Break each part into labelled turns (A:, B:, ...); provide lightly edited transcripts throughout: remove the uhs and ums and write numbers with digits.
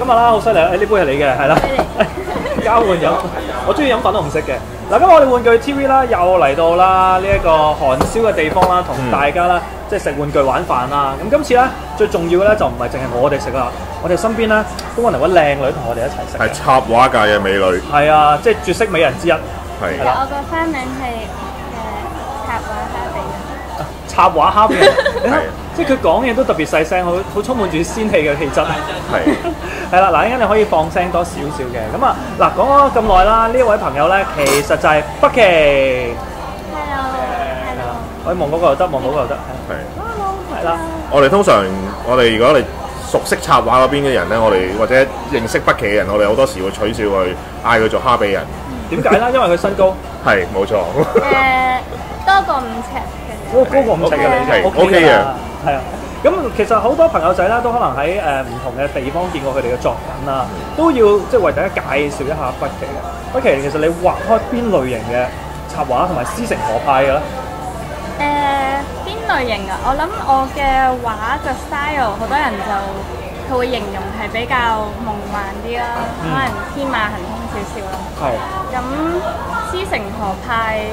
A: 今日啦好犀利，呢杯係你嘅，係啦，交換飲，我中意飲粉紅色嘅。嗱，今日我哋玩具 TV 啦，又嚟到啦呢一個韓燒嘅地方啦，同大家啦即係食玩具玩飯啦。咁今次咧最重要嘅咧就唔係淨係我哋食啦，我哋身邊咧都揾嚟位靚女同我哋一齊食。
B: 係插畫界嘅美女。
A: 係啊，即係絕色美人之一。
B: 係。
C: 我個花名係插畫哈比人。
A: 插畫哈比人，即係佢講嘢都特別細聲，好充滿住仙氣嘅氣質。
B: 係。
A: 係啦，嗱，一陣你可以放聲多少少嘅。咁啊，嗱，講咗咁耐啦，呢一位朋友咧，其實就係北奇。
C: Hello。
A: 可以望嗰個又得，望嗰個又得。
B: 係。
A: 係啦。
B: 我哋通常，如果我哋熟悉插畫嗰邊嘅人咧，我哋或者認識北奇嘅人，我哋好多時會取笑佢，嗌佢做哈比人。
A: 點解咧？因為佢身高。
B: 係，冇錯。
C: 多過5尺嘅。
A: 高過5尺嘅你就 OK 嘅。係啊。咁其實好多朋友仔咧都可能喺唔同嘅地方見過佢哋嘅作品啦，都要即係為大家介紹一下北奇嘅。北奇其實你畫開邊類型嘅插畫同埋師承何派嘅咧？
C: 邊類型啊？我諗我嘅畫嘅 style 好多人就佢會形容係比較夢幻啲啦，可能天馬行空少少啦。
A: 係。
C: 咁師承何派，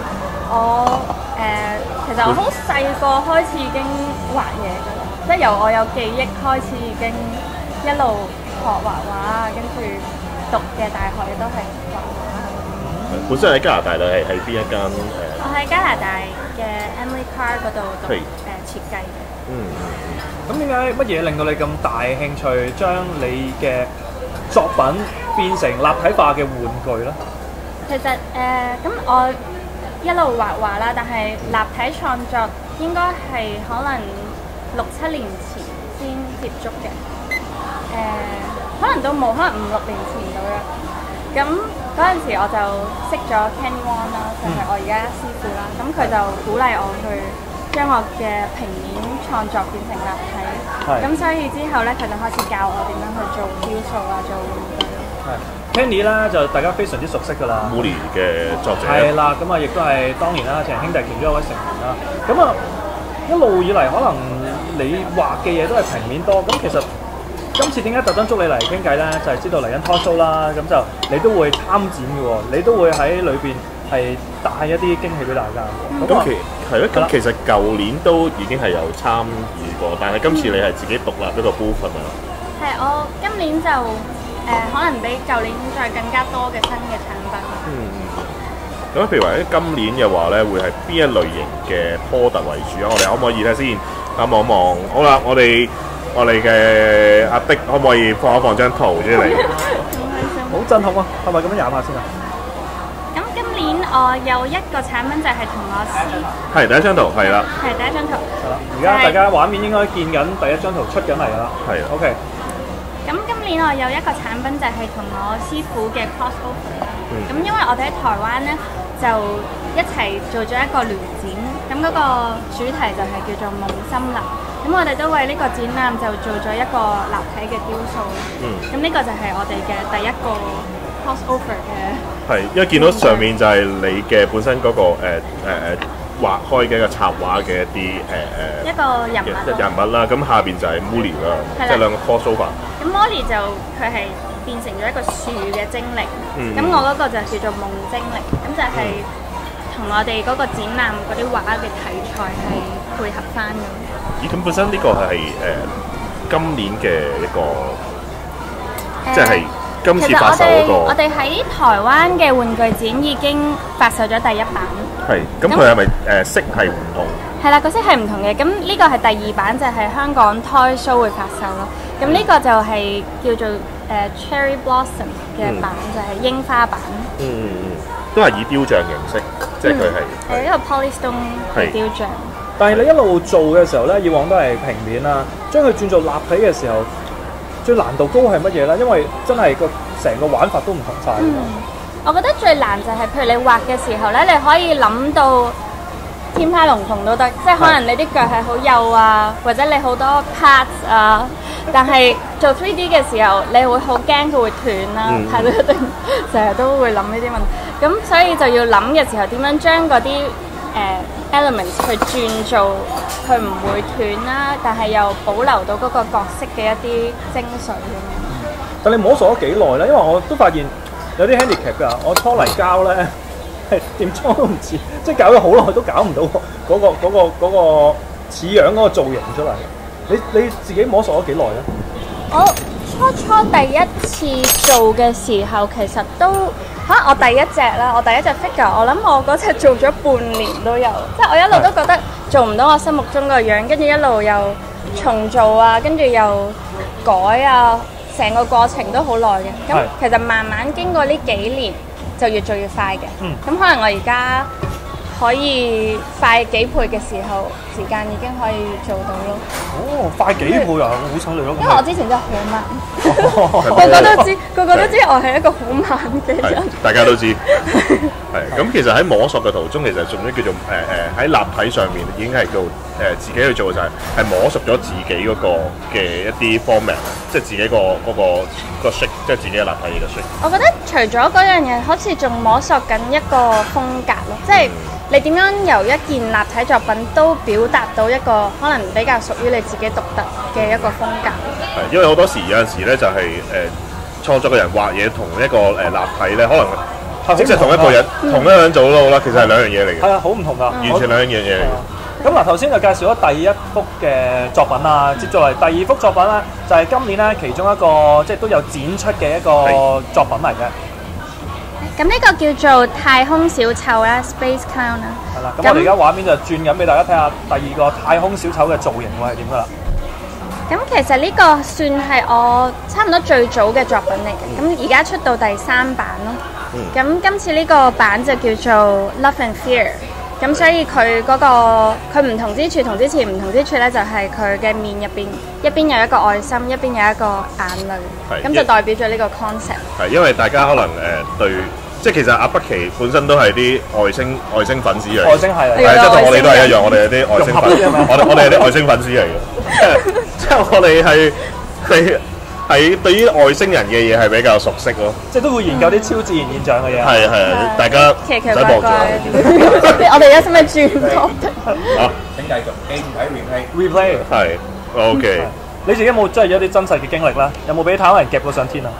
C: 其實我好細個開始已經畫嘢㗎啦。即係由我有記憶開始已經一路學畫畫，跟住讀嘅大學亦都係畫畫。
B: 本身喺加拿大你係喺邊一間
C: 我喺加拿大嘅 Emily Carr 嗰度讀設計嘅。
A: 咁點解乜嘢令到你咁大興趣將你嘅作品變成立體化嘅玩具咧？
C: 其實咁我一路畫畫啦，但係立體創作應該係可能6、7年前先接觸嘅，可能都冇，可能5、6年前到啦。咁嗰陣時我就識咗 Kenny Wong 啦，就係我而家師傅啦。咁佢就鼓勵我去將我嘅平面創作變成立體。咁所以之後咧，佢就開始教我點樣去做雕塑啊，做玩具咯。
A: Kenny 咧就大家非常之熟悉㗎啦
B: Moody 嘅作者。
A: 係啦，咁啊亦都係當年啦，情人兄弟其中一位成員啦。咁啊一路以嚟可能你畫嘅嘢都係平面多，咁其實今次點解特登捉你嚟傾偈咧？就係知道嚟緊 talk show 啦，咁就你都會參展嘅喎，你都會喺裏邊係帶一啲驚喜俾大家。
B: 咁其實舊年都已經係有參與過，但係今次你係自己獨立一個 booth 係咪啊？
C: 係，我今年就可能比舊年再更加多嘅新嘅產品。
B: 咁譬如話今年嘅話咧，會係邊一類型嘅 product 為主啊？我哋可唔可以睇先？望一望。好啦，我哋嘅阿的可唔可以放一放張圖出嚟？
A: 好震撼啊！係咪咁樣飲下先啊？
C: 咁今年我有一個產品就係同我
B: 係第一張圖，係啦。
C: 係第一張圖。
A: 係啦，而家大家畫面應該見緊第一張圖出緊嚟㗎啦。
B: 係。
A: OK。
C: 咁今年我有一個產品就係同我師傅嘅 crossover 啦。咁因為我哋喺台灣咧就一齊做咗一個聯展，咁嗰個主題就係叫做夢森林。咁我哋都為呢個展覽就做咗一個立體嘅雕塑。咁呢個就係我哋嘅第一個 crossover 嘅。係，
B: 因為見到上面就係你嘅本身嗰個畫開嘅一個插畫嘅
C: 一個人物
B: 啦，咁下邊就係 Molly 啦，即係兩個 crossover。
C: 咁 Molly 就佢係變成咗一個樹嘅精靈，咁我嗰個就叫做夢精靈，咁就係同我哋嗰個展覽嗰啲畫嘅題材係配合翻咁。
B: 咦，咁本身呢個係今年嘅一個，即係今次發售嗰個。
C: 我哋喺台灣嘅玩具展已經發售咗第一版。
B: 係，咁佢係咪色係唔同？
C: 係啦，個色係唔同嘅。咁呢個係第2版，就係香港 Toy Show 會發售咯。咁呢個就係叫做Cherry Blossom 嘅版，就係櫻花版。
B: 都係以雕像形式，即係佢係
C: 一個 Polystone 嘅雕像。
A: 但係你一路做嘅時候咧，以往都係平面啦，將佢轉做立體嘅時候，最難度高係乜嘢咧？因為真係成個玩法都唔同晒。
C: 我覺得最難就係譬如你畫嘅時候咧，你可以諗到天花龍鳳都得，即係可能你啲腳係好幼啊，或者你好多 parts 啊，但係做 3D 嘅時候，你會好驚佢會斷啦，係咯，一定成日都會諗呢啲問題。咁所以就要諗嘅時候，點樣將嗰啲elements 去轉做佢唔會斷啦，但係又保留到嗰個角色嘅一啲精髓咁樣。
A: 但你摸索咗幾耐咧？因為我都發現有啲 handicap 㗎，我搓泥膠咧係點搓都唔似，即係搞咗好耐都搞唔到嗰個似樣嗰個造型出嚟。你自己摸索咗幾耐咧？
C: 我初第一次做嘅時候，其實都我第一隻啦，我第一隻 figure， 我諗我嗰隻做咗半年都有，即係我一路都覺得做唔到我心目中個樣，跟住一路又重做啊，跟住又改啊，成個過程都好耐嘅。咁其實慢慢經過呢幾年，就越做越快嘅。咁可能我而家可以快幾倍嘅時候，時間已經可以做到咯。
A: 哦，快幾倍啊，好犀利咯！
C: 因為我之前真係好慢，個個都知我係一個好慢嘅人。
B: 大家都知。係咁，其實喺摸索嘅途中，其實仲有叫做喺立體上面已經係做自己去做嘅就係摸索咗自己嗰個嘅一啲 format， 即係自己個 shape， 即係自己嘅立體嘅 shape。
C: 我覺得除咗嗰樣嘢，好似仲摸索緊一個風格咯，即係你點樣由一件立體作品都表達到一個可能比較屬於你自己獨特嘅一個風格。
B: 係，因為好多時有陣時咧就係創作嘅人畫嘢同一個立體咧，可能即係同一個人同一個人做都好啦，其實係兩樣嘢嚟嘅。
A: 係啊，好唔同㗎，
B: 完全兩樣嘢嚟嘅。
A: 咁嗱，頭先就介紹咗第一幅嘅作品啦，接住嚟第二幅作品咧，就係今年咧其中一個即係都有展出嘅一個作品嚟嘅。
C: 咁呢個叫做太空小丑啦 ，Space Clown 啦。
A: 係啦，咁我哋而家畫面就轉緊俾大家睇下第二個太空小丑嘅造型會係點㗎啦。
C: 咁其實呢個算係我差唔多最早嘅作品嚟嘅，咁而家出到第3版咯。咁今次呢個版就叫做 Love and Fear， 咁所以佢佢唔同之處同之前唔同之處咧，就係佢嘅面入邊一邊有一個愛心，一邊有一個眼淚，咁就代表咗呢個 concept。係
B: 因為大家可能對。即係其實阿北奇本身都係啲外星粉絲嚟嘅，
A: 外星係
B: 即係同我哋都係一樣，我哋係啲外星粉絲，我哋係啲外星粉絲嚟嘅，即係我哋係對於外星人嘅嘢係比較熟悉咯，
A: 即係都會研究啲超自然現象嘅嘢。
B: 係，大家
C: 奇奇怪怪。我哋而家使唔使轉角？
B: 好，
D: 請繼續，記住睇
A: replay。
B: 係 OK。
A: 你自己有冇真係有啲真實嘅經歷啦？有冇俾太空人夾到上天啊？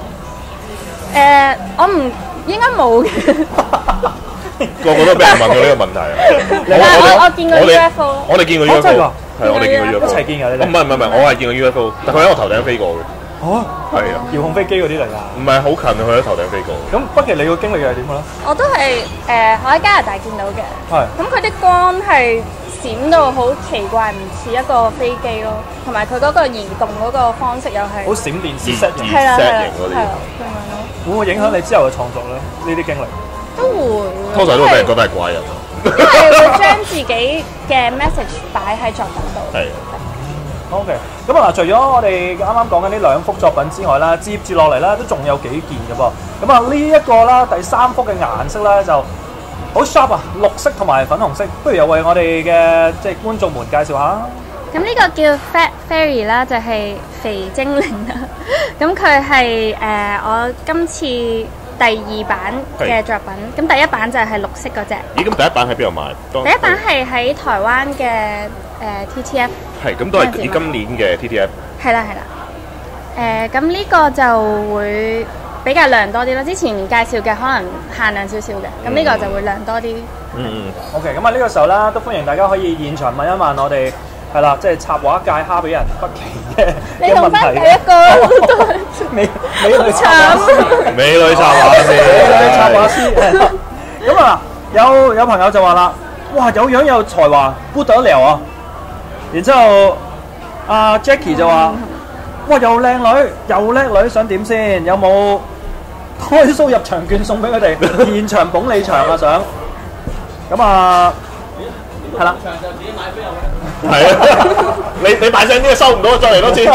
C: 我唔應該冇嘅。
B: 個個都俾人問到呢個問題啊！
C: 我見過 UFO，
B: 我哋見過 UFO， 係我哋見過 UFO，
A: 一齊見㗎你哋？
B: 唔係，我係見過 UFO， 但佢喺我頭頂飛過嘅。
A: 哦，
B: 係啊，
A: 遙控飛機嗰啲嚟㗎？
B: 唔係好近啊，佢喺頭頂飛過。
A: 咁北奇你個經歷又係點嘅咧？
C: 我都係我喺加拿大見到嘅。
A: 係。
C: 咁佢啲光係閃到好奇怪，唔似一個飛機咯，同埋佢嗰個移動嗰個方式又係
A: 好閃電自set型，
C: 係啦
B: 型嗰啲。
A: 會唔會影響你之後嘅創作咧？呢啲經歷
C: 都會。
B: 通常都俾人覺得係怪人。
C: 因為會將自己嘅 message 擺喺作品度。
B: 係。
A: OK，咁啊，除咗我哋啱啱講緊呢兩幅作品之外啦，接住落嚟咧都仲有幾件嘅噃。咁啊，呢一個啦，第3幅嘅顏色咧就好 sharp 啊，綠色同埋粉紅色。不如又為我哋嘅即係觀眾們介紹下。
C: 咁呢個叫 Fat Fairy 啦，就係肥精靈啦。咁佢係我今次第2版嘅作品。咁第1版就係綠色嗰隻。
B: 咦？咁第1版喺邊度買？
C: 第1版係喺台灣嘅TTF。
B: 係，咁都係今年嘅 TTF。係啦。
C: 咁呢個就會比較亮多啲咯。之前介紹嘅可能限量少少嘅，咁呢個就會亮多啲。
A: OK，咁啊呢個時候啦，都歡迎大家可以現場問一問我哋係啦，即係插畫界蝦俾人北奇嘅
C: 你用翻第一個
A: 美女插畫師，
B: 美女插畫師，
A: 美女插畫師。咁啊，有朋友就話啦，哇，有樣有才華，不得了啊！然之後阿 Jackie 就話，哇，又靚女又叻女，想點先？有冇開 show 入場券送俾佢哋？現場捧你場啊！想咁啊，係啦。
B: 係啊，你大聲啲收唔到，再嚟多次。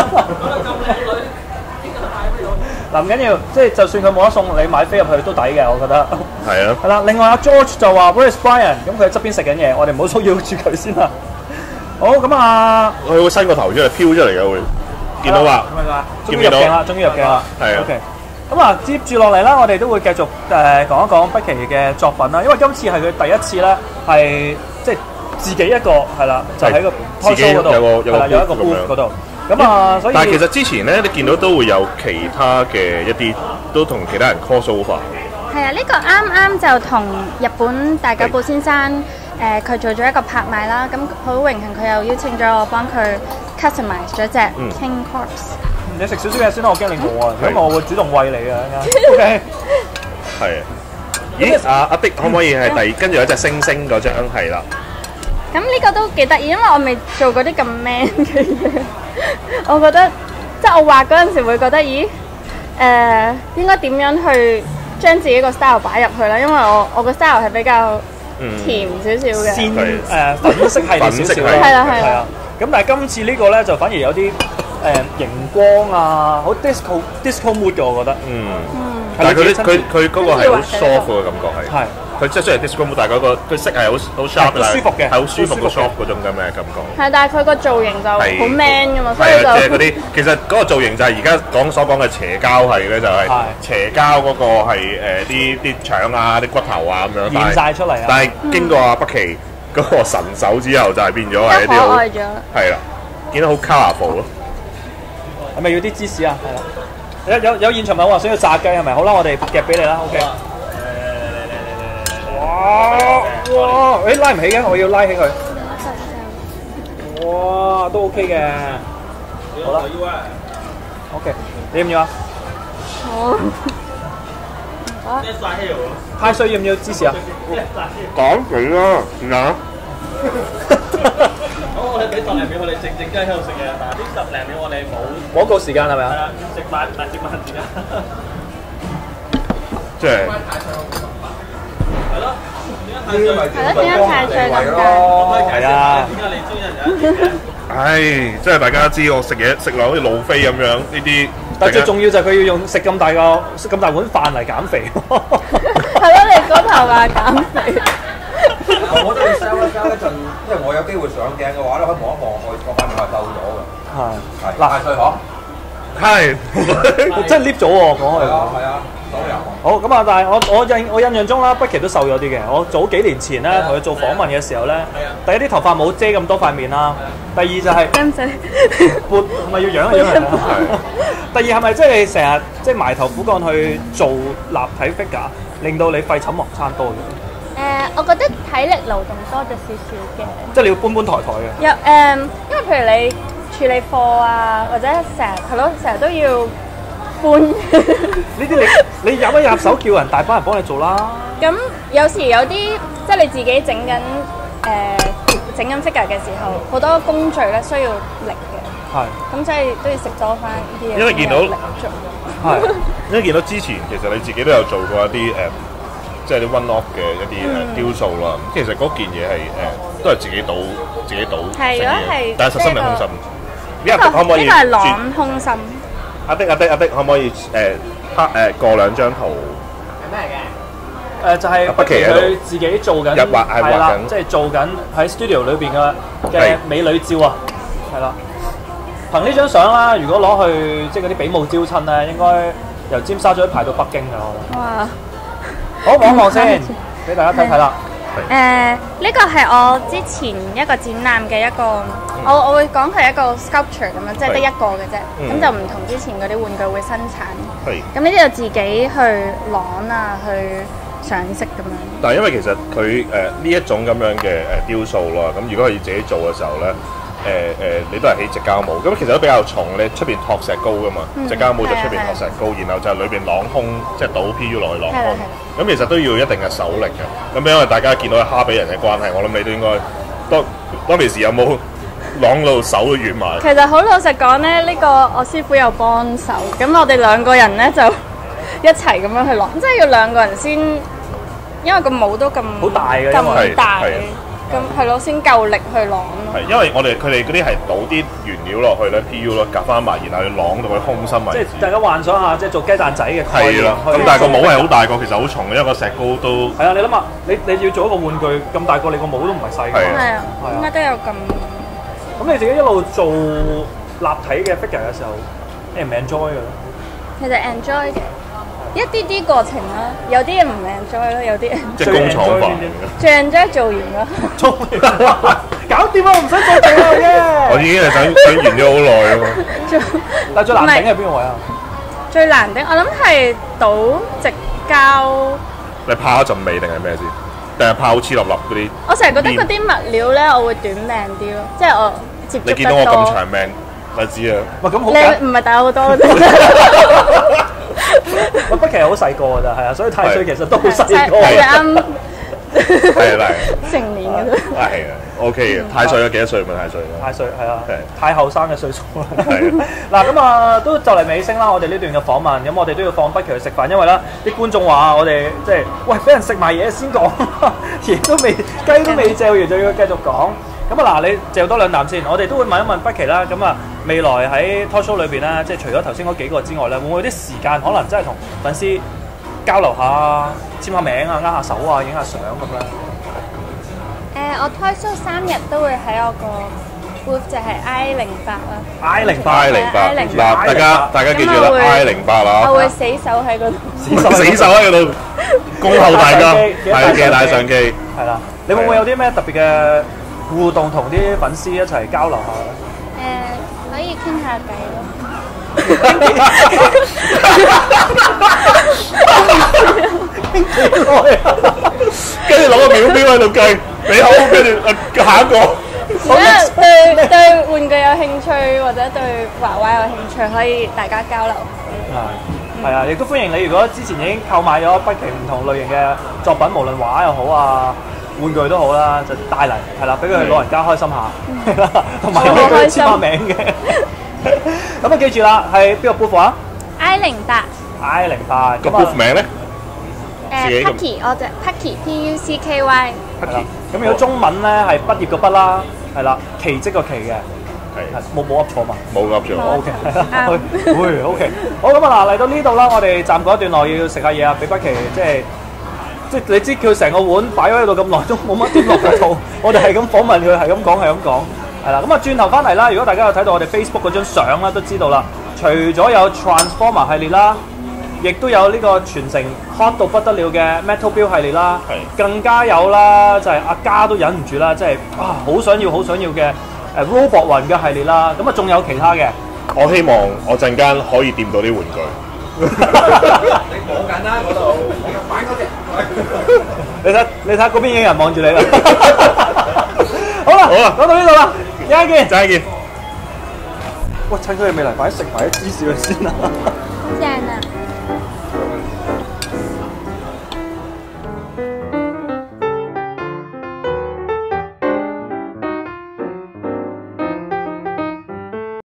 A: 嗱，唔緊要，即係就算佢冇得送，你買飛入去都抵嘅，我覺得。
B: 係啊。
A: 係啦，另外阿 George 就話 Where's Brian？ 咁佢喺側邊食緊嘢，我哋唔好騷擾住佢先啦。好，咁啊，
B: 佢會伸個頭出嚟，飄出嚟嘅會，見到啦。
A: 終於入鏡啦，終於入鏡啦。
B: 係啊。
A: OK。咁啊，接住落嚟啦，我哋都會繼續講一講北奇嘅作品啦，因為今次係佢第一次咧，係即係自己一個係啦，就喺個 talk show 嗰度，係啦，有一個 booth 嗰度。 咁啊，所以
B: 但係其實之前咧，你見到都會有其他嘅一啲都同其他人 cross over。
C: 係啊，呢個啱啱就同日本大久保先生佢做咗一個拍賣啦，咁好榮幸佢又邀請咗我幫佢 customize 咗隻 King Corpse。
A: 你食少少嘢先啦，我驚你餓啊，咁我會主動餵你啊。OK。
B: 係啊。咦？阿迪可唔可以係跟住有隻星星嗰張係啦？
C: 咁呢個都幾得意，因為我未做過啲咁 man 嘅嘢。我覺得即係我畫嗰陣時會覺得，咦應該點樣去將自己個 style 擺入去啦？因為我個 style 係比較甜少少嘅，
A: 鮮粉色系列少少啦，
C: 係啦。
A: 咁但係今次呢個咧就反而有啲熒光啊，好 disco mood 嘅，我覺得。但係佢嗰個係好 soft 嘅感覺係。佢即係雖然 disco mood，但係佢色係好 sharp 嘅，舒服嘅，係好舒服嘅 soft 嗰種咁嘅感覺。
C: 係，但係佢個造型就好 man 㗎嘛，所以就
B: 即係嗰啲其實嗰個造型就係而家所講嘅邪膠係咧，就係邪膠嗰個係啲腸啊、啲骨頭啊咁樣現晒出嚟啊！但係經過阿北奇嗰個神手之後，就係變咗係一啲好係啦，見到好 colourful 咯。係咪要啲芝士啊？係啦，有現場問我話想要炸雞係咪？好啦，我哋夾俾你啦 ，OK。哇！誒拉唔起嘅，我要拉起佢。哇，都 OK 嘅。好啦。OK，你要唔要啊？好。派水要唔要芝士啊？講佢啦，嗱。
A: 好，我哋俾10零秒，我哋靜雞喺度食嘢，但係呢10零秒我哋冇廣告時間係咪啊？係啊，食飯時間。即係。係咯。係咯，點解太脆咁㗎？係啊。點解你中意人？唉，即係大家知我食嘢食落好似路飛咁樣呢啲。但最重要就係佢要用食咁大碗飯嚟減肥。
C: 係咯，你嗰頭話減肥。
D: 我都要 sell 一陣，因為我有機會上鏡嘅話咧，可以望一望我塊面係瘦咗嘅。係。嗱，太歲嗬。係。真係 lift 咗喎，講開。係啊。好咁啊！但係我印象中啦，北奇都瘦咗啲嘅。我早幾年前咧同佢做訪問嘅時候咧，第一啲頭髮冇遮咁多塊面啦，第二就係
C: 金仔
A: 撥係咪要養一養佢？第二係咪即係成日即係埋頭苦幹去做立體 figure，令到你廢寢忘餐多咗？
C: 我覺得體力勞動多咗少少嘅。
A: 即係你要搬抬嘅。
C: 因為譬如你處理貨啊，或者成日都要。呢
A: 啲你入一入手叫人大班人幫你做啦。
C: 咁有時有啲即係你自己整緊 figure 嘅時候，好多工序咧需要力嘅。係。咁所以都要食多翻呢啲嘢。
B: 因為見到係，因為見到之前其實你自己都有做過一啲即係啲 one off 嘅一啲雕塑啦。咁其實嗰件嘢係都係自己倒
C: 係，如果係，
B: 但係實心定空心？
C: 呢個係朗空心。
B: 阿迪，可唔可以過2張圖？
A: 係咩嘅？就係北奇佢自己做緊，係啦，即係做緊喺 studio 裏邊嘅美女照啊，係啦。憑呢張相啦，如果攞去即係嗰啲比武招親咧，應該由尖沙咀排到北京㗎，我覺得。哇！好，望一望先，俾大家睇睇啦。
C: 呢個係我之前一個展覽嘅一個，我會講佢係一個 sculpture 咁樣，即係得一個嘅啫。咁就唔同之前嗰啲玩具會生產。咁呢啲就自己去攞啊，去上色咁樣。
B: 但係因為其實佢呢一種咁樣嘅雕塑啦，咁如果佢自己做嘅時候咧，你都係起直膠模，咁其實都比較重，你出邊托石膏噶嘛，直膠模就出邊托石膏，然後就裏邊朗空，即係倒 PU 落去朗空，咁其實都要一定嘅手力嘅。咁因為大家見到係哈比人嘅關係，我諗你都應該當其時有冇朗到手都軟埋？
C: 其實好老實講咧，呢個我師傅有幫手，咁我哋2個人咧就一齊咁樣去朗，即係要2個人先，因為個模都咁
A: 好大嘅，
C: 咁大。咁係咯，先夠力去朗咯。
B: 係，因為佢哋嗰啲係倒啲原料落去咧 ，PU 咯，夾翻埋，然後要朗到佢空心為止。即係大家幻想下，即係做雞蛋仔嘅概念。係啦，咁但係個模係好大個，其實好重嘅，因為個石膏都。係啊，你諗下，你要做一個玩具咁大個，你個模都唔係細嘅。
C: 係啊，應該都有咁。
A: 咁你自己一路做立體嘅 figure 嘅時候，你唔 enjoy 嘅咧？
C: 其實 enjoy 嘅。一啲過程啦，有啲人唔 enjoy 咯，有啲人
B: 即係工廠化，
C: 最 enjoy 做完咯。
A: 隔搞掂啊！我唔想再做啦
B: 我已經係想完咗好耐啊嘛。
A: 但係最難頂係邊個位啊？
C: 最難頂，我諗係倒直膠。
B: 你怕一陣味定係咩先？定係怕好黐立立嗰啲？
C: 我成日覺得嗰啲物料咧，我會短命啲咯，即係我接觸
B: 你見到我咁長命，我知啊。
A: 喂，咁好
C: 你唔係大我好多嘅啫。
A: 喂，不其實好細個㗎咋，係啊，所以太歲其實都好細個。
C: 係啱
B: 係啦，
C: 成年嘅啫。
B: 係啊，OK 嘅。太歲咗幾多歲咪太歲咯？
A: 太歲係啊
B: 係，
A: 太後生嘅歲數啦。
B: 係
A: 嗱咁啊，都就嚟尾聲啦。我哋呢段嘅訪問，咁我哋都要放不期去食飯，因為咧啲觀眾話我哋即係喂俾人食埋嘢先講，嘢都未雞都未嚼完就要繼續講。咁啊嗱，你嚼多兩啖先，我哋都會問一問不期啦。咁啊，未來喺 talk show 裏邊咧，即係除咗頭先嗰幾個之外咧，會唔會有啲時間可能真係同粉絲交流下、簽下名啊、握下手啊、影下相咁咧？
C: 我 Toy Show 3日都會喺我個 booth 就係 I08啦。
B: I08嗱，大家記住啦，I08啦。
C: 我會死守喺嗰度。
B: 死守喺嗰度，恭候大家，係嘅帶相機。
A: 係啦，你會唔會有啲咩特別嘅互動同啲粉絲一齊交流下咧？
C: 可以傾下偈咯。
B: 跟住攞個秒表喺度計，你好，跟住下一個。
C: 如果對玩具有興趣或者對畫畫有興趣，可以大家交流。
A: 係啊，亦都歡迎你。如果之前已經購買咗不期唔同類型嘅作品，無論畫又好啊，玩具都好啦，就帶嚟係啦，俾佢老人家開心下，同埋可以簽下名嘅。咁啊，記住啦，係邊個 booth 啊？I08。
B: 個 booth 名咧
C: ？Pucky，我就 Pucky Pucky。
A: 咁如果中文咧係畢業個畢啦，係啦，奇蹟個奇嘅。冇噏錯嘛？
B: 冇噏錯。
A: O K，係啦。會 O K。好咁啊嗱，嚟到呢度啦，我哋暫告一段落，要食下嘢啊，俾不期即係你知佢成個碗擺咗喺度咁耐都冇乜點落個肚，我哋係咁訪問佢，係咁講，係啦。咁啊轉頭翻嚟啦，如果大家有睇到我哋 Facebook 嗰張相啦，都知道啦。除咗有 Transformer 系列啦，亦都有呢個全城 hot 到不得了嘅 Metal Build 系列啦，更加有啦，就係阿嘉都忍唔住啦，即係啊好想要嘅。Robot 雲嘅系列啦，咁啊仲有其他嘅。
B: 我希望我陣間可以掂到啲玩具。
E: 你講緊啦嗰度，玩嗰隻。
A: 你睇嗰邊已經有人望住你啦。好啦，講到呢度啦，一陣見。喂，趁佢哋未嚟，快啲食埋啲芝士佢先啦。
C: 正啊！